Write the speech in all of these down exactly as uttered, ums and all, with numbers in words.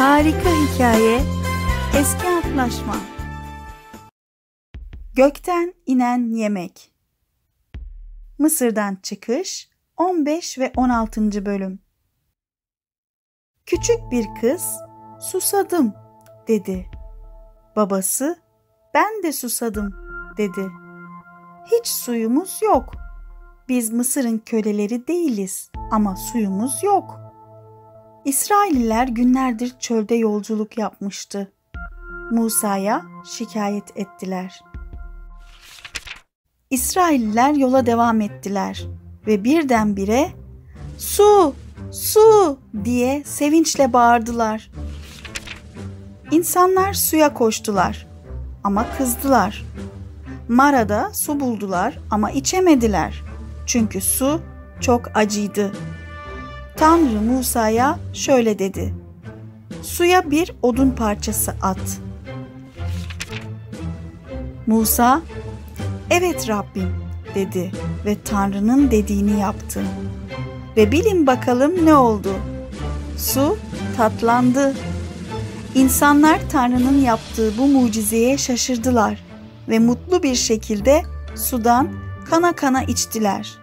Harika hikaye, eski antlaşma. Gökten inen yemek. Mısır'dan çıkış on beş ve on altıncı bölüm. Küçük bir kız, "Susadım," dedi. Babası, "Ben de susadım," dedi. "Hiç suyumuz yok. Biz Mısır'ın köleleri değiliz ama suyumuz yok." İsrailliler günlerdir çölde yolculuk yapmıştı. Musa'ya şikayet ettiler. İsrailliler yola devam ettiler ve birdenbire "Su, su!" diye sevinçle bağırdılar. İnsanlar suya koştular ama kızdılar. Mara'da su buldular ama içemediler. Çünkü su çok acıydı. Tanrı Musa'ya şöyle dedi: "Suya bir odun parçası at." Musa, "Evet Rabbim," dedi ve Tanrı'nın dediğini yaptı. Ve bilin bakalım ne oldu? Su tatlandı. İnsanlar Tanrı'nın yaptığı bu mucizeye şaşırdılar ve mutlu bir şekilde sudan kana kana içtiler.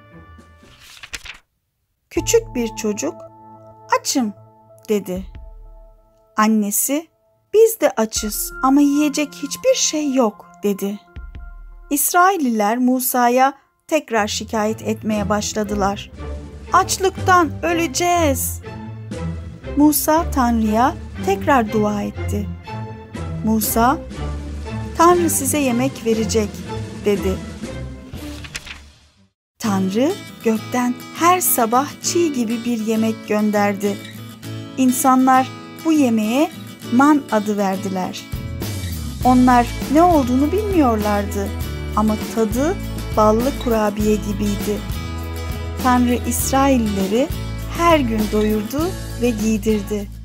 Küçük bir çocuk, "Açım," dedi. Annesi, "Biz de açız ama yiyecek hiçbir şey yok," dedi. İsrailliler Musa'ya tekrar şikayet etmeye başladılar. "Açlıktan öleceğiz." Musa Tanrı'ya tekrar dua etti. Musa, "Tanrı size yemek verecek," dedi. Tanrı gökten her sabah çiğ gibi bir yemek gönderdi. İnsanlar bu yemeğe man adı verdiler. Onlar ne olduğunu bilmiyorlardı ama tadı ballı kurabiye gibiydi. Tanrı İsraillileri her gün doyurdu ve giydirdi.